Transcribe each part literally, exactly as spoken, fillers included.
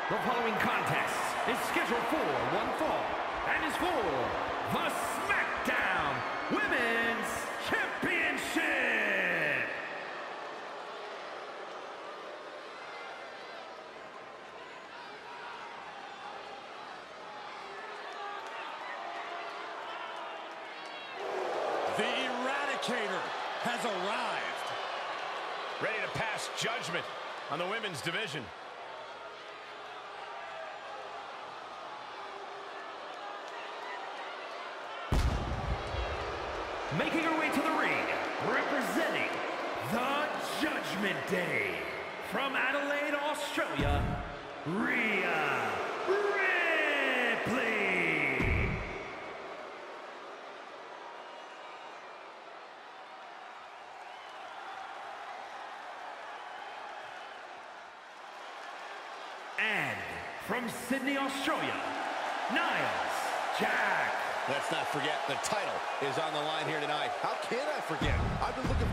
The following contest is scheduled for one fall and is for the SmackDown Women's Championship. The Eradicator has arrived. Ready to pass judgment on the women's division. Making her way to the ring, representing the Judgment Day, from Adelaide, Australia, Rhea Ripley. And from Sydney, Australia, Niles Jack. Let's not forget, the title is on the line here tonight. How can I forget? I've been looking...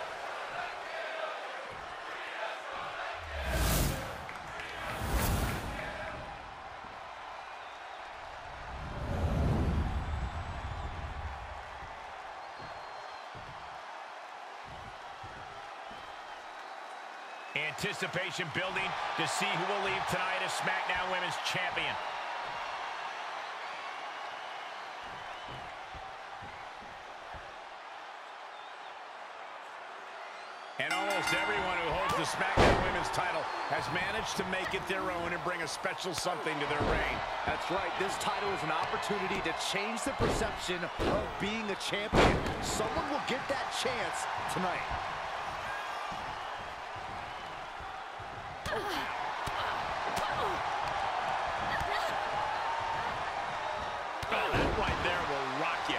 Anticipation building to see who will leave tonight as SmackDown Women's Champion. And almost everyone who holds the SmackDown Women's title has managed to make it their own and bring a special something to their reign. That's right. This title is an opportunity to change the perception of being a champion. Someone will get that chance tonight. Oh, that right there will rock you.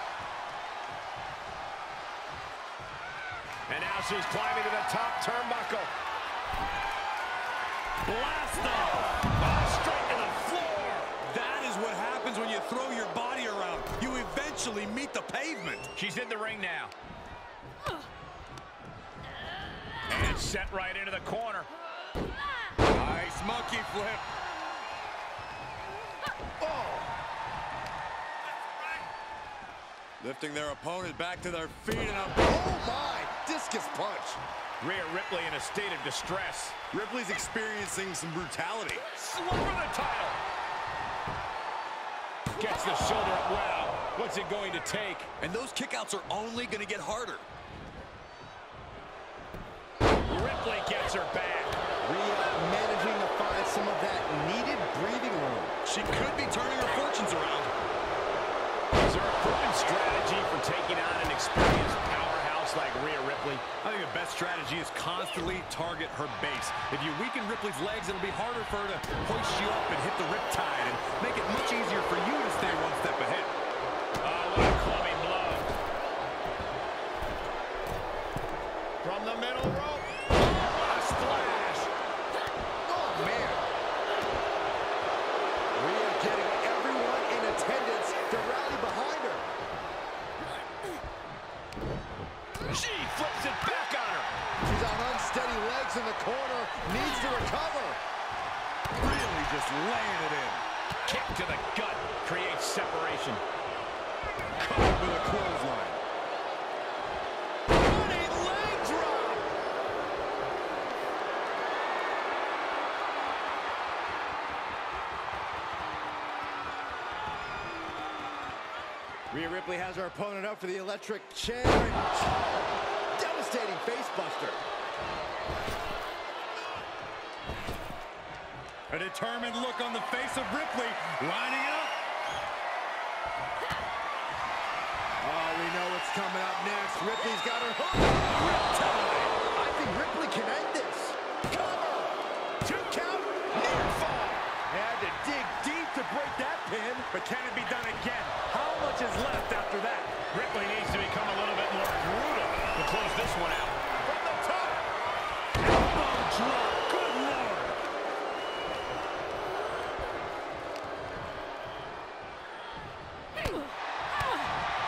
And now she's climbing to the top turnbuckle. Blast off! Oh, straight to the floor! That is what happens when you throw your body around. You eventually meet the pavement. She's in the ring now. And set right into the corner. Nice monkey flip. Oh! Lifting their opponent back to their feet and a... Oh, my! Discus punch. Rhea Ripley in a state of distress. Ripley's experiencing some brutality. Slumber the title. Gets the shoulder up well. What's it going to take? And those kickouts are only going to get harder. Ripley gets her back. Rhea managing to find some of that needed breathing room. She could be turning her fortunes around. Is there a proven strategy for taking on an experienced powerhouse like Rhea Ripley? I think the best strategy is constantly target her base. If you weaken Ripley's legs, it'll be harder for her to hoist you up and hit the riptide and make it much easier for you to stay one step ahead. Oh, what a clubbing blow. From the middle rope. Oh, a splash. Oh, man. Rhea getting everyone in attendance to rally behind her. She flips it back on her. She's on unsteady legs in the corner. Needs to recover. Really just laying it in. Kick to the gut creates separation. Caught with a clothesline. Running leg drop. Rhea Ripley has her opponent up for the electric chair. Devastating facebuster. A determined look on the face of Ripley, lining it up. Oh, we know what's coming up next. Ripley's got her hook. Riptide. I think Ripley can end this. Cover. Two count. Near fall. Had to dig deep to break that pin. But can it be done again? How much is left after that? Ripley needs to become a little bit more brutal to close this one out. From the top. Elbow drop. Good Lord.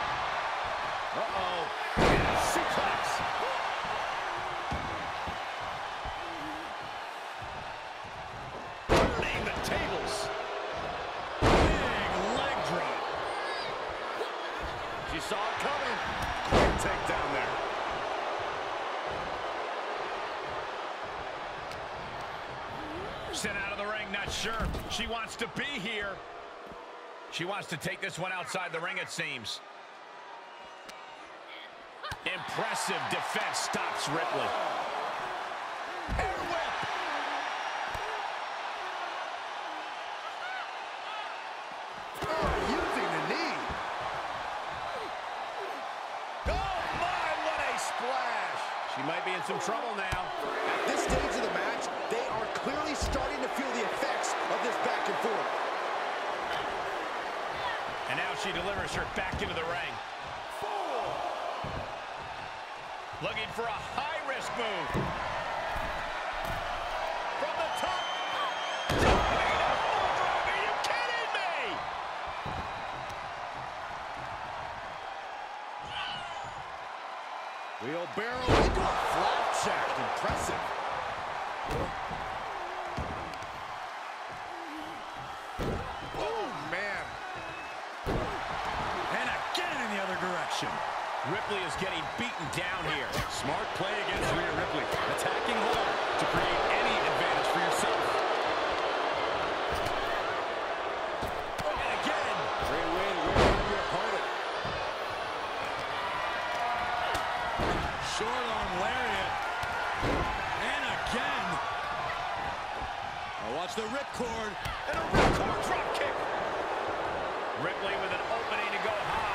Uh-oh. And a suplex. Sent out of the ring, not sure she wants to be here. She wants to take this one outside the ring, it seems. Impressive defense stops Ripley. Air whip. Oh, using the knee. Oh, my, what a splash. She might be in some trouble now. At this stage of the match, they are clearly starting to feel the effects of this back and forth. And now she delivers her back into the ring. Looking for a high-risk move. From the top. Are you kidding me? Wheelbarrow into a flapjack. Impressive. Oh, man. And again in the other direction. Ripley is getting beaten down here. Smart play against Rhea Ripley. Attacking hard to create any advantage for yourself. And again. Great way to wear down your opponent. Short arm lariat. And again. Now watch the ripcord. And a ripcord drop kick. Ripley with an opening to go high.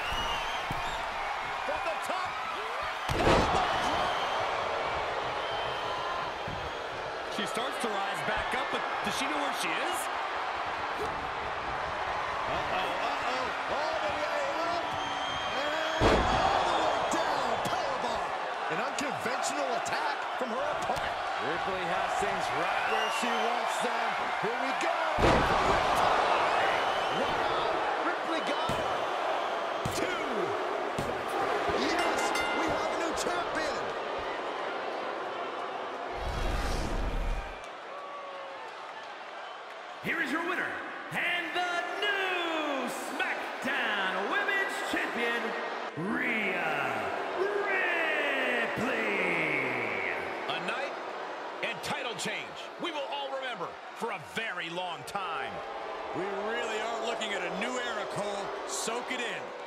She starts to rise back up, but does she know where she is? Uh-oh, uh-oh. All the way up. And all the way down. Powerbomb. An unconventional attack from her opponent. Ripley has things right where she wants them. Here we go. Wow. Ripley got two. Yes, we have a new champion. Here is your winner, and the new SmackDown Women's Champion, Rhea Ripley. A night and title change we will all remember for a very long time. We really are looking at a new era, Cole. Soak it in.